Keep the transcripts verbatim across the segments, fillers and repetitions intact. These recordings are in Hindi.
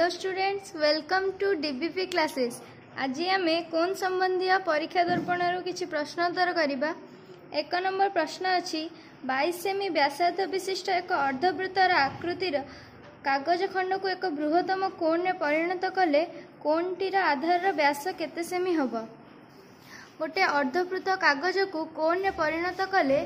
Hello students, welcome to DBP classes. आज आम कौन संबंधी परीक्षा दर्पण किसी प्रश्नोत्तर करवा। एक नंबर प्रश्न अच्छी बाईस सेमी व्यासार्ध विशिष्ट एक अर्धवृत्तर आकृतिर कागज खंड को एक बृहत्तम कोण में परिणत कले कोणटीर आधार व्यास केते सेमी हम। गोटे अर्धवृत्त कागज को कोण में परिणत कले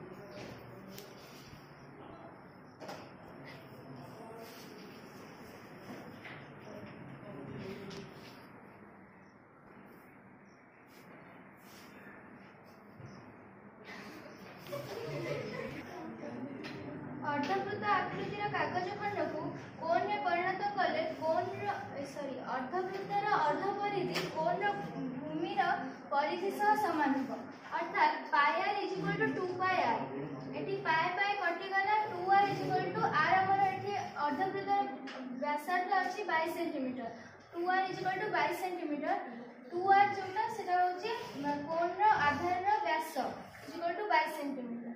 अर्धवृत्त आकृतिर कागज खंड को कोण में परिणत कले कोण सॉरी अर्धवृत्तर अर्धपरिधि कोण भूमिर परिधि सह समान हो। अर्थात pi R is equal to two pi R. एटी पाई पाई कटिगला two R is equal to R हमर एटी अर्धवृत्तर व्यासार्ध अछि बाईस centimetre. Two R is equal to बाईस सेंटीमीटर। टू आर जोटा सेटा होची कोण रो आधार रो व्यास इज इक्वल टू बाईस सेंटीमीटर।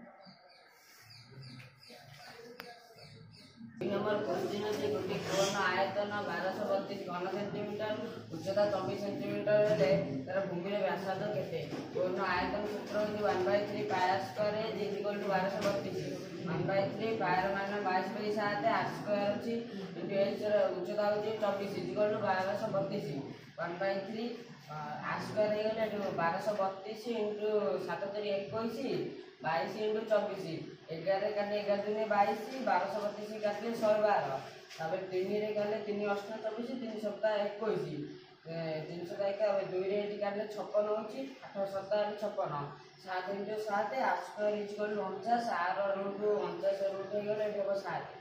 नंबर क्वेश्चन अच्छे गोटे कोण आयतन बारह बत्तीस घन सेंटीमीटर उच्चता चौबीस सेंटीमीटर तार भूमि व्यासार्ध केते। कोण आयतन सूत्र होती one by three pi square is equal to बारह बत्तीस वन बाय थ्री पायर मान बाईस बै सात आठ स्क्वायर अच्छी इंटू एच उच्चता होती चौबीस इज इक्वल टू बारह बत्तीस वन बाय थ्री आठ स्क्वायर हो गला बारह बत्तीस इंटू सात तरी एक बाईस इंटू चौबीस एगार काटे एगार दिन बाईस बारह बत्तीस काटे शहे बार तीन गले तीन अष्ट चौबीस तीन सप्ताह एक तीन सप्ताह एक दुई काटे छप्पन हो आठ सप्ताह छप्पन सात इंटू सात आठ स्क्वायर इज इक्वल टू अणचाश आर रूट अणचाश रूट हो गले हम सात।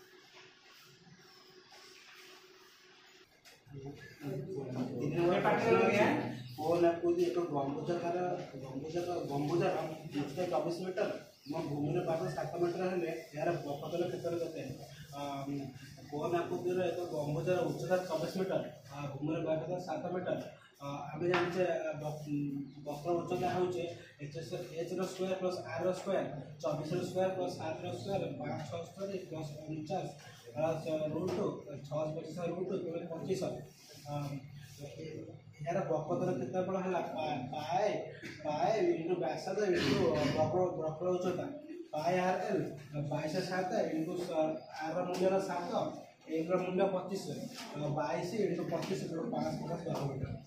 कोण आकृति एक गंबुजार गंबुजार गंबुजार उच्चता चौबीस मीटर भूमि पार्श्व सात मीटर हेले यार बकतल क्षेत्र केते। कोण आकृतिर एक गंबुजार उच्चता चौबीस मीटर भूमि पार्श्व सात मीटर आम जाने वक्र उच्चता हूँ H H square plus R square चौबीस स्क्वायर प्लस सात स्क्वायर पाँच छः स्क्वायर प्लस उनचास रूट छः पचास रूट पच्चीस यार बकतर क्षेत्रफल है पाए पाए इंटू व्यासार्ध इंटू वक्र वक्र उच्चता पाए आर एल बाईस सात इंटू आर मूल्य सात एक मूल्य पच्चीस बाईस इंटू पच्चीस पाँच पचास मीटर।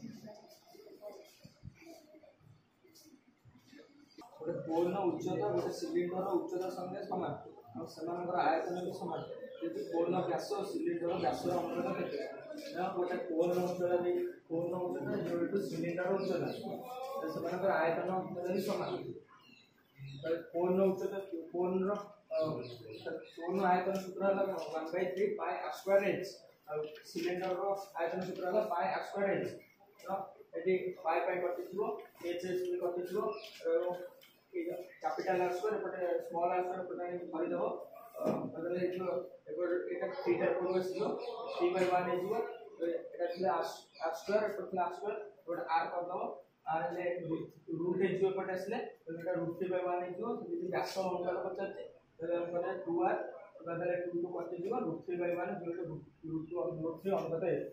गोटे कोण उच्चता गोटे सिलिंडर उच्चता संगे समान और आयतन भी समान यदि कोण व्यास सिलिंडर व्यास अनुपात केते गोटे कोण उच्चता कोण उच्चता जो सिलिंडर उच्चता से आयतन भी समान कोण उच्चता कोण कोण आयतन सूत्र है one by three pi R square H cylinder आयतन सूत्र है पाई आर स्क्वायर एच ये पाई पाई कटि एच एच कटि कैपिटल आर स्क्वायर एपटे स्मॉल आर स्क्वायर एपटे भरीदेव मतलब ये three type three by one हो आर स्क्वायर एपटे आर स्क्वायर गोटे आर करदेव आर रूट एपटे आसले रूट थ्री बाय वन हो व्यास अनुपात पचार टू आर टू टू कटि root three by one root three अनुपात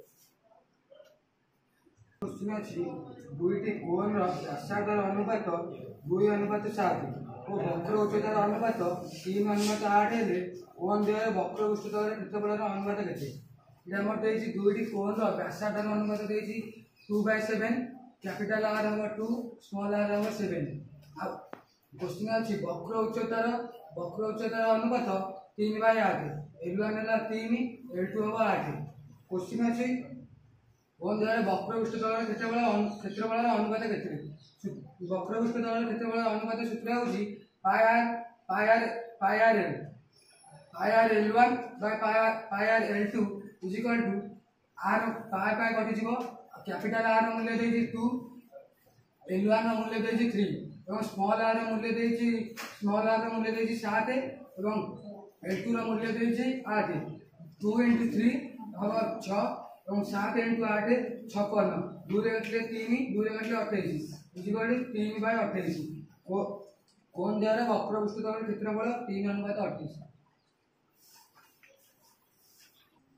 क्वेश्चन अच्छी दुईटी कोण व्यासार्ध अनुपात दुई अनुपात सात और वक्र उच्चतार अनुपात तीन अनुपात आठ हेले कोण द्वय वक्र उच्चतार क्षेत्रफल अनुपात केते दुईटी कोण व्यासार्ध अनुपात two by seven capital R हम टू स्मॉल आर हम सेवेन। क्वेश्चन अच्छी वक्र उच्चतार वक्र उच्चतार अनुपात तीन बाय आठ एल वन है तीन एल टू हम आठ। क्वेश्चन अच्छी कोण द्वय वक्र उच्चतार क्षेत्रफल क्षेत्रफल अनुपात केते वक्र उच्चतार क्षेत्रफल अनुपात सूत्र होची pi R pi R pi R L pi R L one by pi R L two is equal to R pi pi कटि जीवो कैपिटल आर मूल्य देछि टू एल वन मूल्य देछि थ्री और स्मॉल आर मूल्य देछि स्मॉल आर मूल्य देछि सात और एल टू मूल्य देछि आठ टू इंटू थ्री हम छः और सात इंटू आठ छप्पन दूर गए तीन दूर गए अठाईस इजिकल तीन बाय अठाईस कोण द्वारा वक्र उच्चतार क्षेत्रफल तीन अनुपात अठाईस।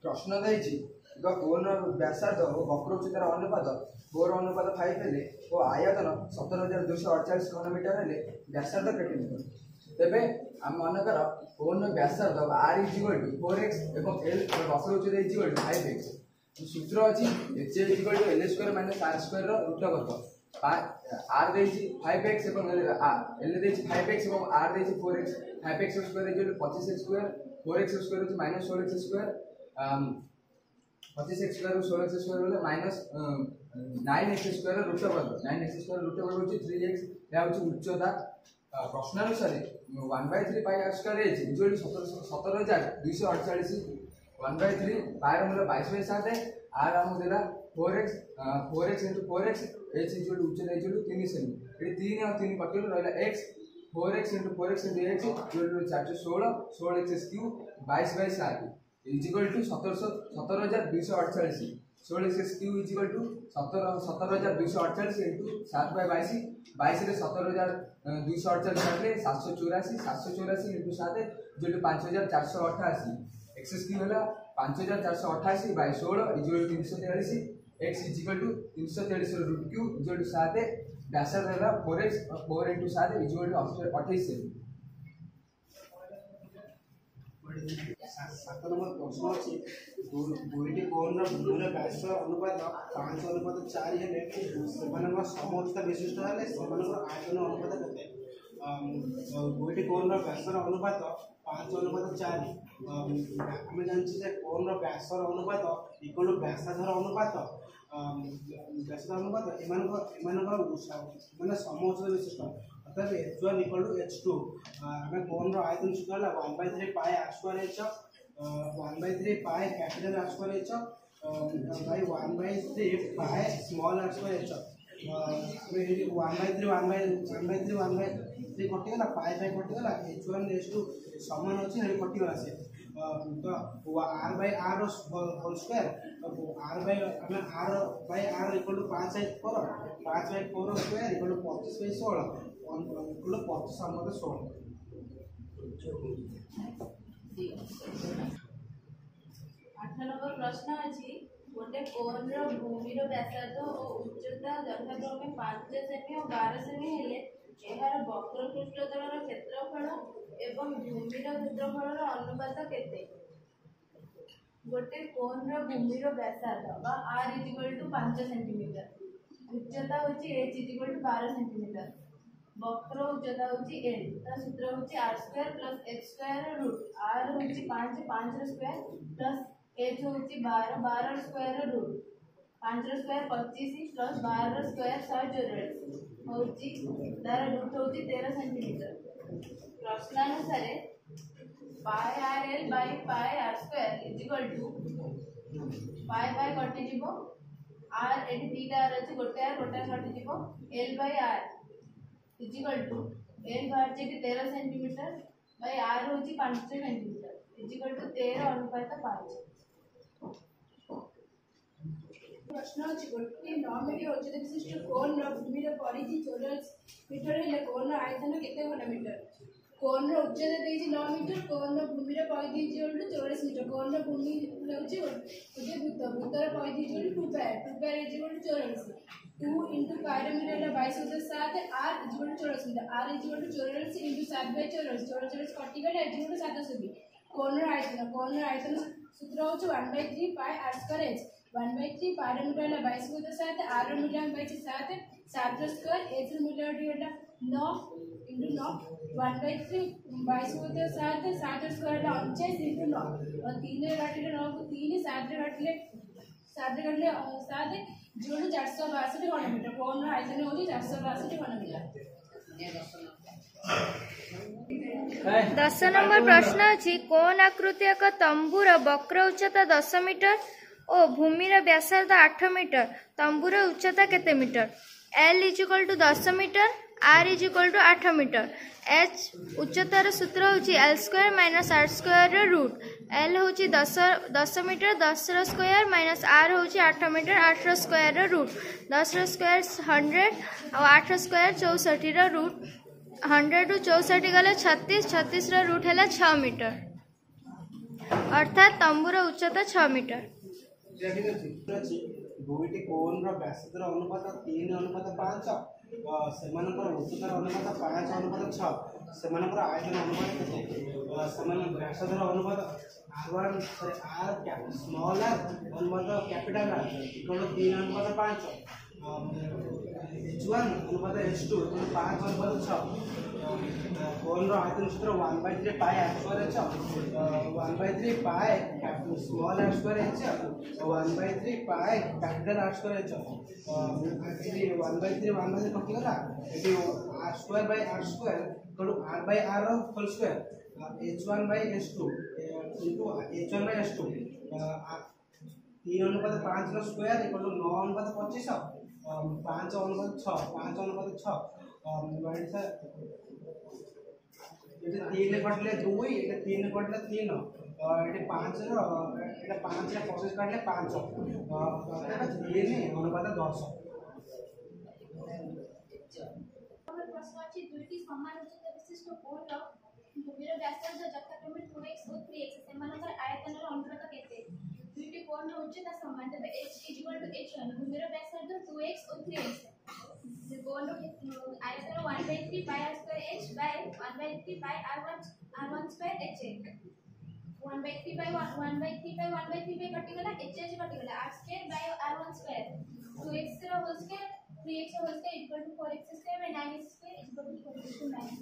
प्रश्न देछि कोन व्यासार्ध और वक्र उच्चतार अनुपात फोर अनुपात फाइव हेले और आयतन सतर हजार दुई अड़चाश घनमीटर हेले व्यासार्ध केटे मीटर तेबे आम मनकर कोन व्यासार्ध R is equal to four X एवं एल वक्र उच्चता is equal to five X सूत्र अछि H is equal to L square minus R square रो रूट वर्ग आर देछि फाइव एक्स एवं एल देछि फाइव एक्स एवं आर देछि four X five X square is equal to पच्चीस X square four X square is minus सोलह एक्स स्क्वायर पच्चीस एक्स स्क्वायर सोलह एक्स स्क्वायर बोले minus nine X square root वर्ग नाइन एक्स स्क्वायर रूट वर्ग होची थ्री एक्स या होची उच्चता प्रश्न अनुसार one by three pi R square H equal to सतर हजार दुई अड़चाश वन बाय थ्री पाई मूल्य बाईस बाई सात आर आम देला four X four X into four X H equal to उच्चता इक्वल टू तीन सेमी ये तीन और तीन कटिल रहा X four X into four X into X equal to चार सोलह सोलह एक्स क्यूब बाईस बाई सात इज इक्वल टू सतर सतर हजार दुई अड़चाश सोलह X cube is equal to सतर सतर हजार दुई अड़चाश इंटू सात बाय बैश बैश सतर हजार दुई अड़चाश काटे सात सौ चौराशी सात सौ चौराशी इंटू सात जो पाँच हजार चार सौ अठाशी एक्स क्यू है पाँच हजार चार सौ अठाशी बै षोलह इज इक्वल टू तीन सौ तेयालीस एक्स इज इक्वल टू तीन सौ तेयालीस root cube is equal to सात व्यासार्ध है फोर एक्स फोर इंटू सात इज इक्वल टू अठाईस सात नंबर प्रश्न अच्छी दुईटी कोन भूमिर व्यास अनुपात पाँच अनुपात चार हेले समोच्चता विशिष्ट हेले आयतन अनुपात केते दुईटी कोन व्यास अनुपात पाँच अनुपात चार आम जानी कोन व्यास अनुपात इक्वल टू व्यासार्धर अनुपात व्यासार्ध अनुपात एम मैंने समोच्चता विशिष्ट अर्थात H one equal to H two आम कोन आयतन सूत्र है one by three pi R square H one by three pi capital R square H by one by three pi small R square H one by three one by one by three one by three कटिगला पाई पाई कटिगला एच वन एच टू समान अच्छी हेल्प कटिगला से तो R by R whole square are bye आम R by R equal to पाँच बाय फोर पाँच by four square equal to पच्चीस बाय षोलह इक्वल टू पच्चीस अनुपात षोलह आठ नंबर प्रश्न अच्छी गोटे कोन भूमिर व्यासार्ध और उच्चता यथाक्रमे पांच सेमी और बारह सेमी हेले यार वक्र पृष्ठतल क्षेत्रफल एवं भूमिर क्षेत्रफल अनुपात केते गोटे कोन भूमिर व्यासार्ध आर इज इक्वल टू पांच सेंटीमीटर उच्चता होची एच इज इक्वल टू बारह सेंटीमीटर वक्र उच्चता होची एल ता सूत्र होची R square plus X square root R होची पाँच पाँच स्क्वायर प्लस एच होची बारह बारह स्क्वायर रूट पाँच स्क्वायर पच्चीस प्लस बारह स्क्वायर शहे चौरासी होची तार रूट होची तेरह सेंटीमीटर प्रश्नानुसार pi R L by pi R square is equal to pi by कटि जीवो आर एटी तीटा आर अछि गोटे आर गोटे आर कटि जीवो L by R is equal to L बाहर जे तेरह सेंटीमीटर बाय आर होची पाँच सेंटीमीटर इज इक्वल टू तेरह अनुपात पाँच प्रश्न अच्छी गोटे नौ मीटर उच्चता विशिष्ट कोन भूमिर परिधि चौरासी मीटर हेले कोन आयतन केते घनमीटर कोन उच्चता देछि नौ मीटर कोन भूमिर परिधि इक्वल चौरासी मीटर कोन भूमि होछि गोटे वृत्त वृत्तर परिधि equal to pi two pi equal चौरासी टू इंटू पाई मीटर बाईस हजार सात आर इक्वल चौरासी मीटर आर इक्वल चौरासी इंटू सात बाई चौरासी चौरासी कटिगले इक्वल सात सौ कोन आयतन कोन आयतन सूत्र होछि one by three pi R square H one by three पार मीटर है बाईस गुण सात आर मीटर बाईस सात सात स्क्वायर एच मीटर है नौ इंटू नौ वन बाय थ्री बाईस गुण सात सात स्क्वायर है उनचास इंटू नौ और तीन काटिले नौ को तीन सात काटिले सात काटिले सात जोड़ चार सौ बासठ घनमीटर कौन आयतन होगी चार सौ बासठ घनमीटर। दस नंबर प्रश्न अच्छी कोन आकृति एक तंबूर वक्र उच्चता दस मीटर और भूमिर व्यासार्ध आठ मीटर तंबूर उच्चता केते metre L is equal to दस metre R is equal to आठ मीटर एच उच्चतार सूत्र होची L square minus R square root L होची दस दस मीटर दस स्क्वायर माइनस आर होची आठ मीटर आठ स्क्वायर रूट दस स्क्वायर हंड्रेड और आठ स्क्वायर चौसठी रूट हंड्रेड रु चौसठी गले छत्तीस छत्तीस रूट है छः मीटर। अर्थात तंबूर उच्चता छह मीटर। ठीक अच्छी अच्छी दुईटी कोन व्यासर अनुपात तीन अनुपात पाँच से उच्चतार अनुपात पाँच अनुपात छः से आयतन अनुपात के व्यासर अनुपात R one sorry R small R अनुपात कैपिटल आर इक्वल तीन अनुपात पाँच एच वन अनुपात एच टू पाँच अनुपात छः कोन आयतन सूत्र one by three pi R square H one by three pi small R square H one by three pi capital R square H ये one by three one by कटिगला ये R square by R square तो R by R whole square H one by H two into H one by H two तीन अनुपात पाँच स्क्वायर इक्वल टू नौ अनुपात पच्चीस पाँच अनुपात छः पाँच अनुपात छः तीन कटले दुई ये तीन कटले तीन ये पाँच ये पाँच पचास काटले पाँच तीन अनुपात दस। प्रश्न अच्छी दुईटी समान उच्चता विशिष्ट कोन भूमिर व्यासार्ध यथाक्रमे टू एक्स और थ्री एक्स सेमानकर आयतनर अनुपात केते दुईटी कोन उच्चता समान तबे h equal to h one भूमिर व्यासार्ध टू एक्स और थ्री एक्स कोन आयतन one by three pi R square h by one by three pi R one R one square h एक one by three pi one by three pi one by three pi कटि गला h h कटि गला r square by R one square two X रो whole square three X whole square equal to four X square by nine X square equal to four X two nine.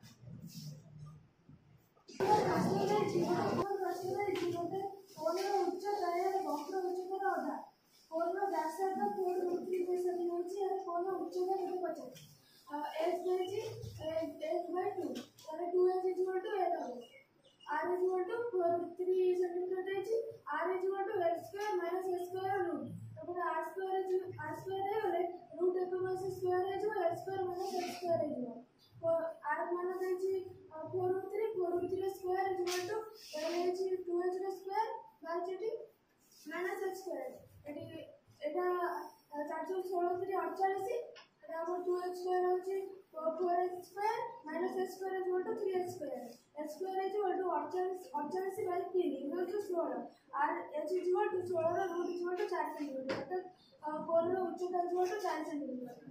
कोन उच्चता वक्र उच्चतार अधा कोन व्यासार्ध फोर रूट थ्री बेसन होची और कोन उच्चता केते पचास एच देची एच बाय टू तारे two H equal to eight हो r equal to four root three centimetre देची r equal to h square minus h square root तो r स्क्वायर r स्क्वायर है बोले रूट एक माइनस स्क्वायर है जो h square minus h square है जो और r मान देची four root three four root three square equal to h two h square by जेटी माइनस h स्क्वायर एटी एटा चार सौ सोलह थ्री अड़तालीस एटा हम टू h स्क्वायर होची four h square minus h square equal to three h square h square equal to अड़तालीस अड़तालीस बाय तीन इक्वल टू सोलह और h इक्वल टू सोलह रो रूट इक्वल टू चार सेंटीमीटर अर्थात कोन रो उच्चता इक्वल टू चार सेंटीमीटर।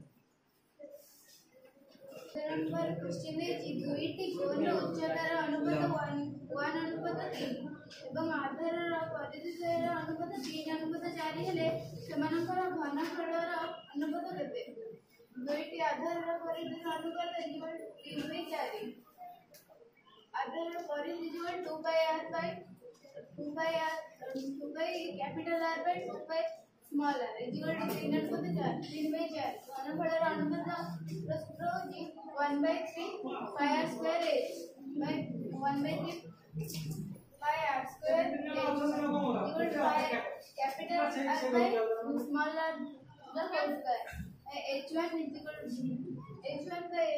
नंबर क्वेश्चन है दुईटी कोन उच्चतार अनुपात वन वन अनुपात तीन एवं आधारर परिधिद्वयर अनुपात तीन अनुपात चार हेले सेमानकर घनफलर अनुपात केते दुईटी आधारर परिधिर अनुपात इक्वल तीन बाय चार आधारर परिधि equal to by r by two by r two by capital R by two by small r equal to तीन अनुपात चार तीन बाय चार घनफलर अनुपात सूत्र होची one by three pi R square h by one by three pi R square h equal to pi capital R by small r the whole square h one is equal to h one by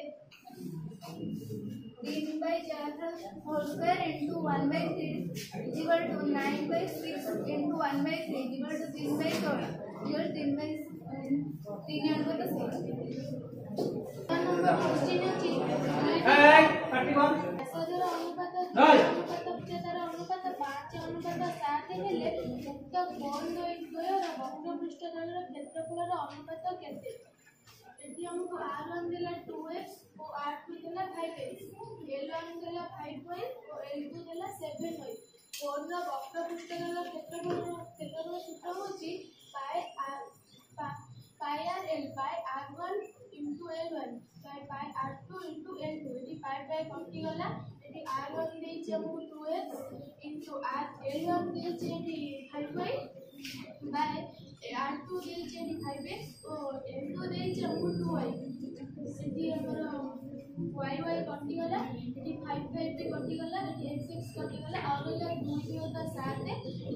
तीन बाय चार whole square into one by three is equal to nine by six into one by three is equal to तीन बाय सोलह इक्वल तीन बाय तीन अनुपात सिक्स। नंबर क्वेश्चन अछि व्यासार्धर अनुपात अनुपात उच्चतार अनुपात पाँच अनुपात सात हेले उक्त कोन द्वयर वक्र पृष्ठतलर क्षेत्रफलर अनुपात केते एटी हमको r वन देला टू एक्स और r टू देला फाइव एक्स l वन देला फाइव वाई और l टू देला सेवन वाई कोन रो वक्र पृष्ठतलर क्षेत्रफलर क्षेत्रफल सूत्र होची pi r pi r l by r one into l one by by r two into l two एटी पाई बाय कटि गला एटी r वन देछि हमको two x into r l one देछि एटी five Y by r two देछि एटी फाइव एक्स और l टू देछि हमको टू वाई एटी हमर y y कटि गला एटी फाइव फाइव पे कटि गला एटी x x कटि गला और गला टू होता सात